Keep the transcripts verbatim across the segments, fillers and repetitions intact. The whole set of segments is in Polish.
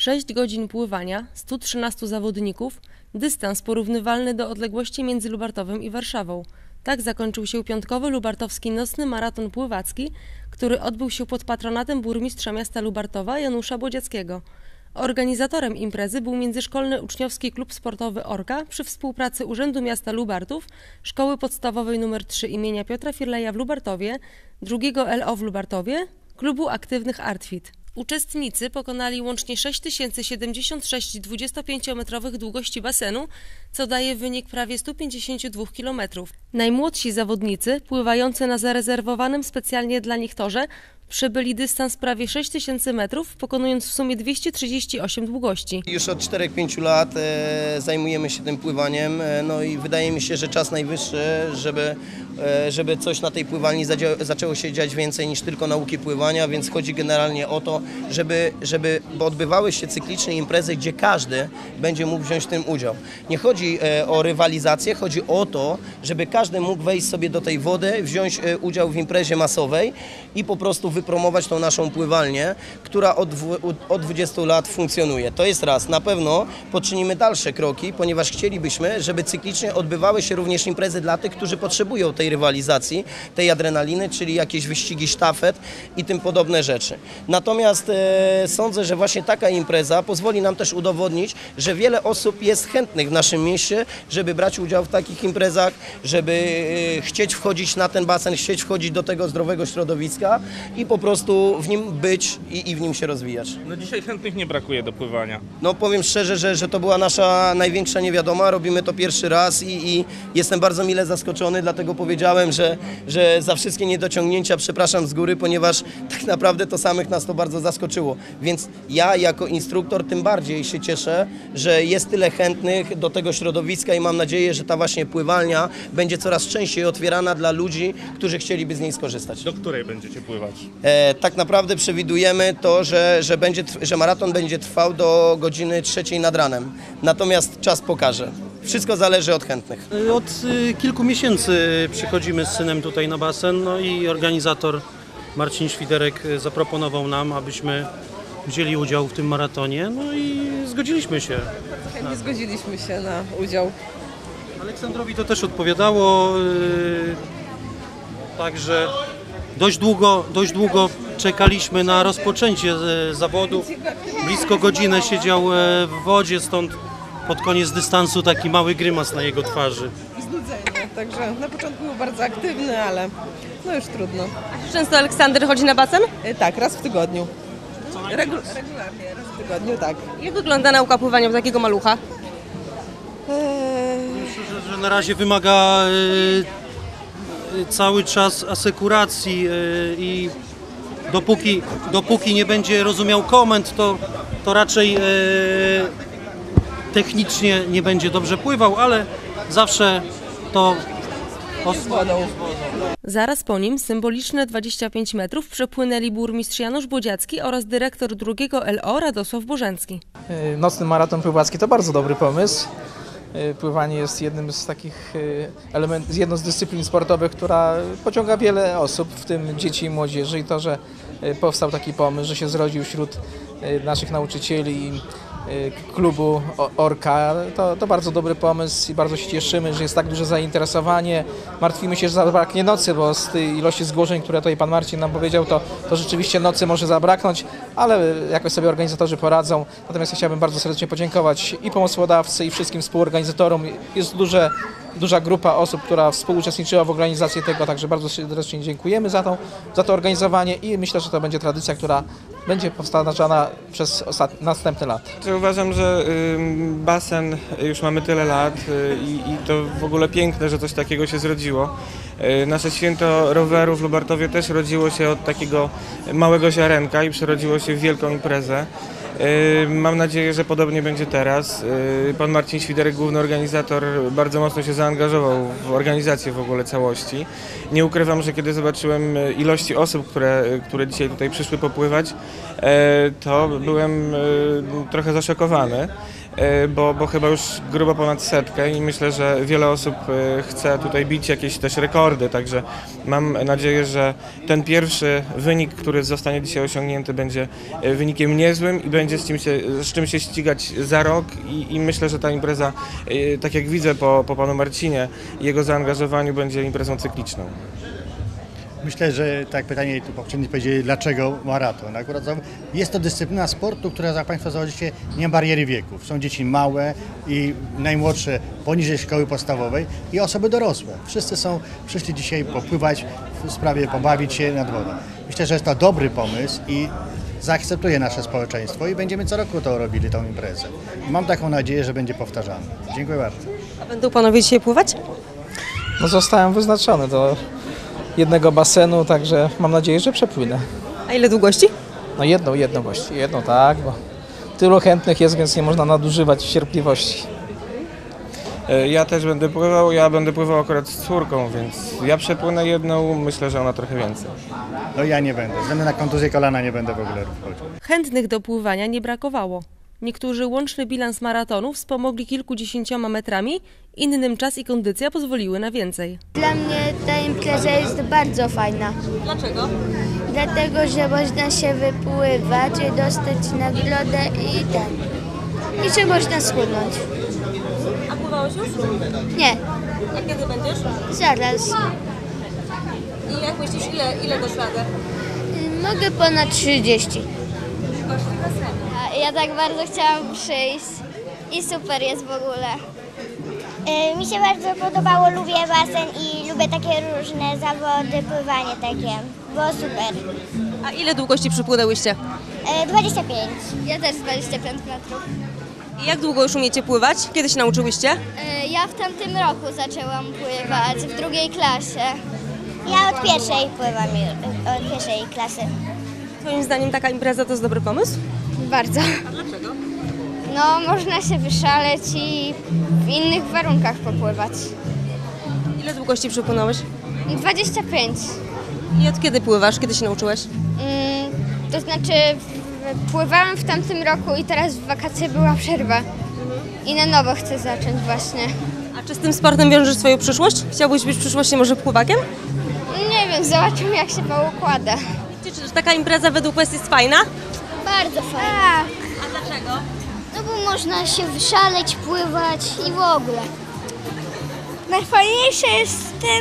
sześć godzin pływania, stu trzynastu zawodników, dystans porównywalny do odległości między Lubartowem i Warszawą. Tak zakończył się piątkowy lubartowski nocny maraton pływacki, który odbył się pod patronatem burmistrza miasta Lubartowa Janusza Bodziackiego. Organizatorem imprezy był Międzyszkolny Uczniowski Klub Sportowy Orka przy współpracy Urzędu Miasta Lubartów, Szkoły Podstawowej nr trzy imienia Piotra Firleja w Lubartowie, drugiego L O w Lubartowie, Klubu Aktywnych Artfit. Uczestnicy pokonali łącznie sześć tysięcy siedemdziesiąt sześć dwudziestopięciometrowych długości basenu, co daje wynik prawie stu pięćdziesięciu dwóch kilometrów. Najmłodsi zawodnicy, pływający na zarezerwowanym specjalnie dla nich torze, przebyli dystans prawie sześć tysięcy metrów, pokonując w sumie dwieście trzydzieści osiem długości. Już od czterech pięciu lat e, zajmujemy się tym pływaniem, e, no i wydaje mi się, że czas najwyższy, żeby, e, żeby coś na tej pływalni zadzia- zaczęło się dziać więcej niż tylko nauki pływania, więc chodzi generalnie o to, żeby, żeby bo odbywały się cykliczne imprezy, gdzie każdy będzie mógł wziąć w tym udział. Nie chodzi e, o rywalizację, chodzi o to, żeby każdy mógł wejść sobie do tej wody, wziąć e, udział w imprezie masowej i po prostu wypromować tą naszą pływalnię, która od, od dwudziestu lat funkcjonuje. To jest raz. Na pewno poczynimy dalsze kroki, ponieważ chcielibyśmy, żeby cyklicznie odbywały się również imprezy dla tych, którzy potrzebują tej rywalizacji, tej adrenaliny, czyli jakieś wyścigi sztafet i tym podobne rzeczy. Natomiast e, sądzę, że właśnie taka impreza pozwoli nam też udowodnić, że wiele osób jest chętnych w naszym mieście, żeby brać udział w takich imprezach, żeby e, chcieć wchodzić na ten basen, chcieć wchodzić do tego zdrowego środowiska i po prostu w nim być i, i w nim się rozwijać. No dzisiaj chętnych nie brakuje do pływania. No powiem szczerze, że, że to była nasza największa niewiadoma, robimy to pierwszy raz i, i jestem bardzo mile zaskoczony, dlatego powiedziałem, że, że za wszystkie niedociągnięcia przepraszam z góry, ponieważ tak naprawdę to samych nas to bardzo zaskoczyło. Więc ja jako instruktor tym bardziej się cieszę, że jest tyle chętnych do tego środowiska i mam nadzieję, że ta właśnie pływalnia będzie coraz częściej otwierana dla ludzi, którzy chcieliby z niej skorzystać. Do której będziecie pływać? E, tak naprawdę przewidujemy to, że, że, będzie, że maraton będzie trwał do godziny trzeciej nad ranem. Natomiast czas pokaże. Wszystko zależy od chętnych. Od y, kilku miesięcy przychodzimy z synem tutaj na basen, no i organizator Marcin Świderek zaproponował nam, abyśmy wzięli udział w tym maratonie, no i zgodziliśmy się. Nie zgodziliśmy się na udział. Aleksandrowi to też odpowiadało, y, także dość długo, dość długo czekaliśmy na rozpoczęcie zawodów. Blisko godzinę siedział w wodzie, stąd pod koniec dystansu taki mały grymas na jego twarzy. Znudzenie, także na początku był bardzo aktywny, ale no już trudno. Często Aleksander chodzi na basen? E, tak, raz w tygodniu. Regu- regularnie, raz w tygodniu, tak. Jak wygląda nauka pływania u takiego malucha? Eee, Myślę, że, że na razie wymaga y, cały czas asekuracji y, i dopóki, dopóki nie będzie rozumiał komend, to, to raczej y, technicznie nie będzie dobrze pływał, ale zawsze to oswoją. Zaraz po nim symboliczne dwadzieścia pięć metrów przepłynęli burmistrz Janusz Bodziacki oraz dyrektor drugiego L O Radosław Bożencki. Nocny maraton pływacki to bardzo dobry pomysł. Pływanie jest jednym z takich elementów, jedną z dyscyplin sportowych, która pociąga wiele osób, w tym dzieci i młodzieży, i to, że powstał taki pomysł, że się zrodził wśród naszych nauczycieli klubu Orka, to, to bardzo dobry pomysł i bardzo się cieszymy, że jest tak duże zainteresowanie. Martwimy się, że zabraknie nocy, bo z tej ilości zgłoszeń, które tutaj pan Marcin nam powiedział, to, to rzeczywiście nocy może zabraknąć, ale jakoś sobie organizatorzy poradzą. Natomiast ja chciałbym bardzo serdecznie podziękować i pomysłodawcy, i wszystkim współorganizatorom. Jest duże Duża grupa osób, która współuczestniczyła w organizacji tego, także bardzo serdecznie dziękujemy za to, za to organizowanie i myślę, że to będzie tradycja, która będzie powtarzana przez ostat... następne lata. Uważam, że y, basen już mamy tyle lat y, i to w ogóle piękne, że coś takiego się zrodziło. Y, nasze święto roweru w Lubartowie też rodziło się od takiego małego ziarenka i przerodziło się w wielką imprezę. Mam nadzieję, że podobnie będzie teraz. Pan Marcin Świderek, główny organizator, bardzo mocno się zaangażował w organizację w ogóle całości. Nie ukrywam, że kiedy zobaczyłem ilości osób, które, które dzisiaj tutaj przyszły popływać, to byłem trochę zaszokowany. bo, bo chyba już grubo ponad setkę i myślę, że wiele osób chce tutaj bić jakieś też rekordy, także mam nadzieję, że ten pierwszy wynik, który zostanie dzisiaj osiągnięty, będzie wynikiem niezłym i będzie z czym się, z czym się ścigać za rok i, i myślę, że ta impreza, tak jak widzę po, po panu Marcinie i jego zaangażowaniu, będzie imprezą cykliczną. Myślę, że tak pytanie tu poprzedni powiedzieli, dlaczego maraton. Akurat jest to dyscyplina sportu, która, jak Państwo zauważycie, nie ma bariery wieków. Są dzieci małe i najmłodsze poniżej szkoły podstawowej i osoby dorosłe. Wszyscy są, przyszli dzisiaj popływać w sprawie, pobawić się nad wodą. Myślę, że jest to dobry pomysł i zaakceptuje nasze społeczeństwo i będziemy co roku to robili, tą imprezę. Mam taką nadzieję, że będzie powtarzane. Dziękuję bardzo. A będą panowie dzisiaj pływać? No zostałem wyznaczony do jednego basenu, także mam nadzieję, że przepłynę. A ile długości? No jedną, jedną właściwie, jedną tak, bo tylu chętnych jest, więc nie można nadużywać cierpliwości. Ja też będę pływał, ja będę pływał akurat z córką, więc ja przepłynę jedną, myślę, że ona trochę więcej. No ja nie będę, ze względu na kontuzję kolana nie będę w ogóle wchodził. Chętnych do pływania nie brakowało. Niektórzy łączny bilans maratonu wspomogli kilkudziesięcioma metrami, innym czas i kondycja pozwoliły na więcej. Dla mnie ta impreza jest bardzo fajna. Dlaczego? Dlatego, że można się wypływać, dostać nagrodę i ten. I że można schudnąć. A pływałeś już? Nie, A kiedy będziesz? zaraz. I jak myślisz, ile, ile dasz radę? Mogę ponad trzydzieści. Ja tak bardzo chciałam przyjść i super jest w ogóle. Mi się bardzo podobało, lubię basen i lubię takie różne zawody, pływanie takie. Było super. A ile długości przypłynęłyście? dwadzieścia pięć. Ja też dwadzieścia pięć metrów. I jak długo już umiecie pływać? Kiedy się nauczyłyście? Ja w tamtym roku zaczęłam pływać, w drugiej klasie. Ja od pierwszej pływam, od pierwszej klasy. Twoim zdaniem taka impreza to jest dobry pomysł? Bardzo. A dlaczego? No, można się wyszaleć i w innych warunkach popływać. Ile długości przypłynąłeś? dwadzieścia pięć. I od kiedy pływasz? Kiedy się nauczyłeś? Mm, to znaczy w, pływałam w tamtym roku i teraz w wakacje była przerwa. I na nowo chcę zacząć właśnie. A czy z tym sportem wiążesz swoją przyszłość? Chciałbyś być w przyszłości może pływakiem? Nie wiem, zobaczymy jak się to układa. Czy, czy taka impreza według Was jest fajna? Bardzo fajnie. Tak, A dlaczego? no bo można się wyszaleć, pływać i w ogóle. Najfajniejsze jest w tym,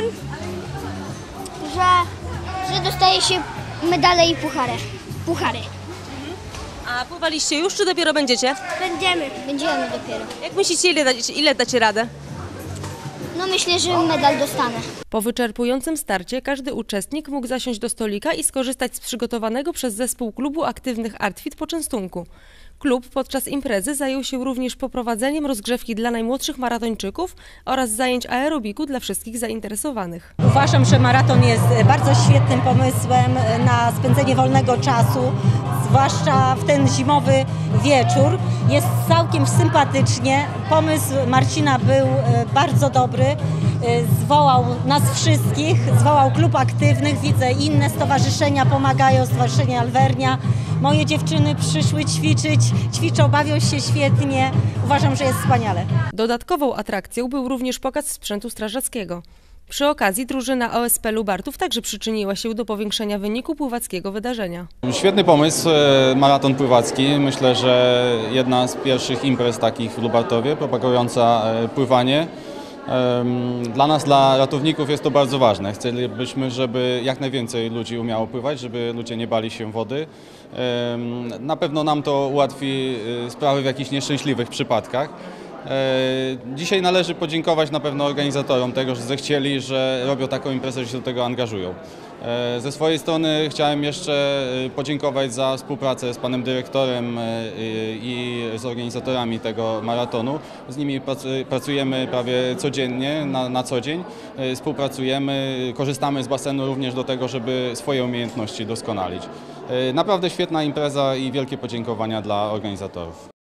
że, że dostaje się medale i puchary. puchary. A pływaliście już, czy dopiero będziecie? Będziemy. Będziemy dopiero. Jak myślicie, ile dacie, ile dacie radę? No myślę, że medal dostanę. Po wyczerpującym starcie każdy uczestnik mógł zasiąść do stolika i skorzystać z przygotowanego przez zespół klubu aktywnych Artfit poczęstunku. Klub podczas imprezy zajął się również poprowadzeniem rozgrzewki dla najmłodszych maratończyków oraz zajęć aerobiku dla wszystkich zainteresowanych. Uważam, że maraton jest bardzo świetnym pomysłem na spędzenie wolnego czasu, zwłaszcza w ten zimowy wieczór. Jest całkiem sympatycznie. Pomysł Marcina był bardzo dobry. Zwołał nas wszystkich, zwołał klub aktywnych. Widzę, inne stowarzyszenia pomagają, Stowarzyszenie Alvernia. Moje dziewczyny przyszły ćwiczyć, ćwiczą, bawią się świetnie. Uważam, że jest wspaniale. Dodatkową atrakcją był również pokaz sprzętu strażackiego. Przy okazji drużyna O S P Lubartów także przyczyniła się do powiększenia wyniku pływackiego wydarzenia. Świetny pomysł, maraton pływacki. Myślę, że jedna z pierwszych imprez takich w Lubartowie, propagująca pływanie. Dla nas, dla ratowników jest to bardzo ważne. Chcielibyśmy, żeby jak najwięcej ludzi umiało pływać, żeby ludzie nie bali się wody. Na pewno nam to ułatwi sprawy w jakichś nieszczęśliwych przypadkach. Dzisiaj należy podziękować na pewno organizatorom tego, że zechcieli, że robią taką imprezę, że się do tego angażują. Ze swojej strony chciałem jeszcze podziękować za współpracę z panem dyrektorem i z organizatorami tego maratonu. Z nimi pracujemy prawie codziennie, na, na co dzień. Współpracujemy, korzystamy z basenu również do tego, żeby swoje umiejętności doskonalić. Naprawdę świetna impreza i wielkie podziękowania dla organizatorów.